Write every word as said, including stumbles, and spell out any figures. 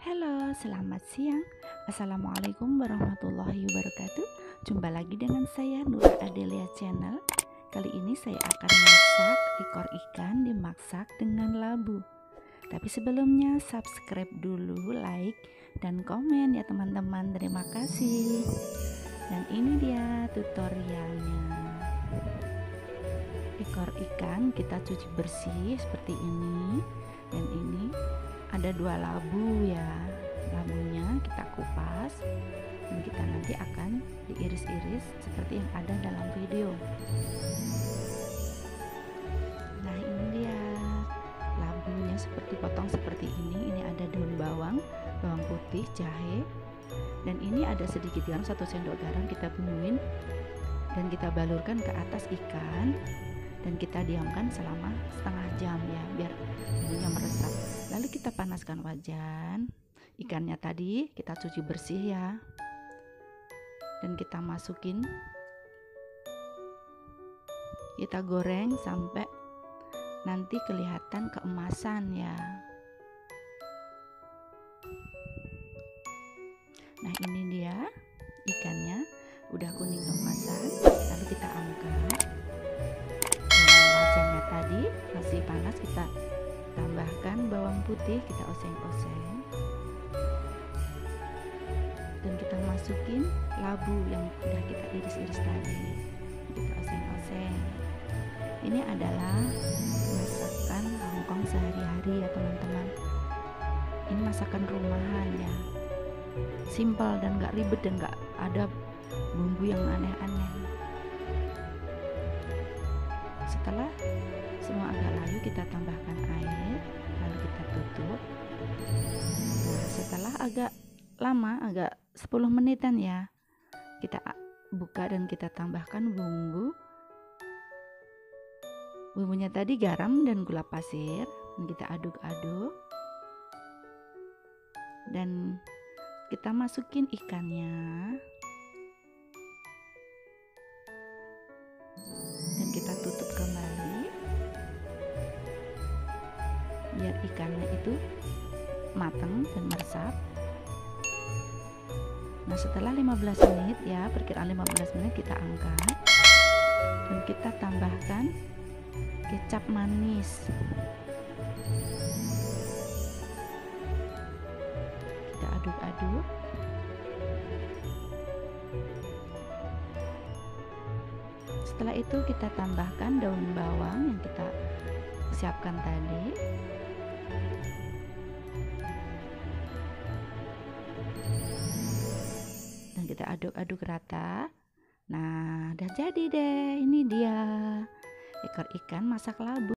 Halo, selamat siang. Assalamualaikum warahmatullahi wabarakatuh. Jumpa lagi dengan saya Nura Adelia Channel. Kali ini saya akan masak ekor ikan dimasak dengan labu. Tapi sebelumnya subscribe dulu, like dan komen ya teman-teman. Terima kasih. Dan ini dia tutorialnya. Ekor ikan kita cuci bersih seperti ini. Dan ini ada dua labu ya, labunya kita kupas dan kita nanti akan diiris-iris seperti yang ada dalam video. Nah ini dia labunya, seperti potong seperti ini. Ini ada daun bawang, bawang putih, jahe, dan ini ada sedikit garam, satu sendok garam. Kita bumbuin dan kita balurkan ke atas ikan dan kita diamkan selama setengah jam ya, biar bumbunya meresap. Lalu kita panaskan wajan. Ikannya tadi kita cuci bersih ya, dan kita masukin, kita goreng sampai nanti kelihatan keemasan ya. Nah ini dia ikannya udah kuning keemasan. Lalu kita angkat. Wajannya tadi masih panas, kita tambahkan bawang putih, kita oseng-oseng, dan kita masukin labu yang sudah kita iris-iris tadi, kita oseng-oseng. Ini adalah masakan Hongkong sehari-hari ya teman-teman. Ini masakan rumahan ya, simple dan gak ribet dan gak ada bumbu yang aneh-aneh. Setelah semua agak layu, kita tambahkan air, lalu kita tutup. Nah setelah agak lama, agak sepuluh menitan ya, kita buka dan kita tambahkan bumbu. Bumbunya tadi garam dan gula pasir, dan kita aduk-aduk dan kita masukin ikannya dan kita tutup kembali biar ikannya itu matang dan meresap. Nah setelah lima belas menit ya, perkiraan lima belas menit, kita angkat dan kita tambahkan kecap manis. Kita aduk-aduk. Setelah itu kita tambahkan daun bawang yang kita siapkan tadi. Dan kita aduk-aduk rata. Nah, udah jadi deh. Ini dia ekor ikan masak labu.